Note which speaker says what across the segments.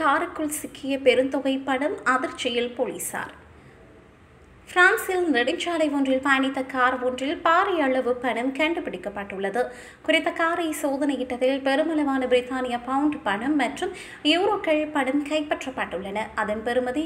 Speaker 1: காருக்குள் சிக்கிய பெருந்தொகை பணம் அதிர்ச்சியில் போலீசார். பிரான்சில் நெடுஞ்சாலை ஒன்றில் பயணித்த கார் ஒன்றில் பாரிய அளவு பணம் கண்டுபிடிக்கப்பட்டுள்ளது. குறித்த காரை சோதனையிட்டதில் பெருமளவான பிரித்தானிய பவுண்ட் பணம் மற்றும் யூரோக்கள் பணம் கைப்பற்றப்பட்டுள்ளன. அதன் பெறுமதி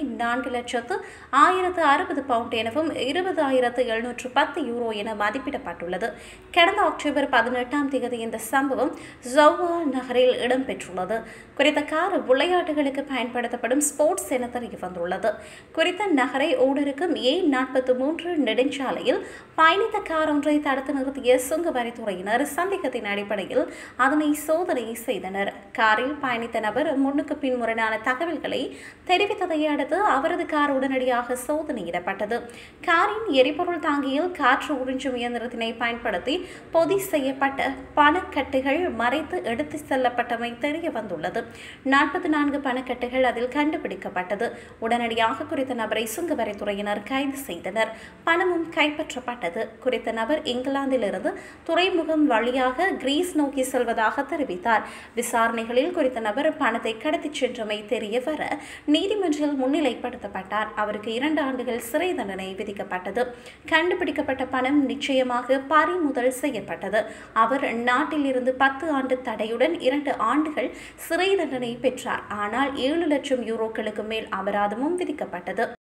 Speaker 1: 4,1060 பவுண்ட் எனவும் 20,710 யூரோ என மதிப்பிடப்பட்டுள்ளது. கடந்த அக்டோபர் 18ஆம் தேதி இந்த சம்பவம் ஜவ்வா நகரில் இடம்பெற்றுள்ளது. குறித்த கார் விளையாட்டுகளுக்கு பயன்படுத்தப்படும் ஸ்போர்ட்ஸ் என தெரிய வந்துள்ளது. குறித்த நகரை ஊடருக்கும் A43 நெடுஞ்சாலையில் பயணித்த கார் ஒன்றை தடுத்து நிறுத்திய சுங்க வரித்துறையினர் சந்தேகத்தின் அடிப்படையில் அதனை சோதனை செய்தனர். காரில் பயணித்த நபர் முன்னுக்கு பின் முரணான தகவல்களை தெரிவித்ததை அடுத்து அவரது கார் உடனடியாக சோதனையிடப்பட்டது. காரின் எரிபொருள் தாங்கியில் காற்று உறிஞ்சும் இயந்திரத்தினை பயன்படுத்தி பொதி செய்யப்பட்ட பணக்கட்டுகள் மறைத்து எடுத்து செல்லப்பட்டமை தெரிய வந்துள்ளது. 44 பணக்கட்டுகள் அதில் கண்டுபிடிக்கப்பட்டது. உடனடியாக குறித்த நபரை சுங்க வரித்துறையினர் கைது செய்தனர். பணமும் கைப்பற்றப்பட்டது. குறித்த நபர் இங்கிலாந்திலிருந்து துறைமுகம் வழியாக கிரீஸ் நோக்கி செல்வதாக தெரிவித்தார். விசாரணைகளில் குறித்த நபர் பணத்தை கடத்திச் சென்றமை தெரிய வர நீதிமன்றில் முன்னிலைப்படுத்தப்பட்டார். அவருக்கு 2 ஆண்டுகள் சிறை தண்டனை விதிக்கப்பட்டது. கண்டுபிடிக்கப்பட்ட பணம் நிச்சயமாக பறிமுதல் செய்யப்பட்டது. அவர் நாட்டில் இருந்து 10 ஆண்டு தடையுடன் 2 ஆண்டுகள் சிறை தண்டனை பெற்றார். ஆனால் 7 லட்சம் யூரோக்களுக்கு மேல் அபராதமும் விதிக்கப்பட்டது.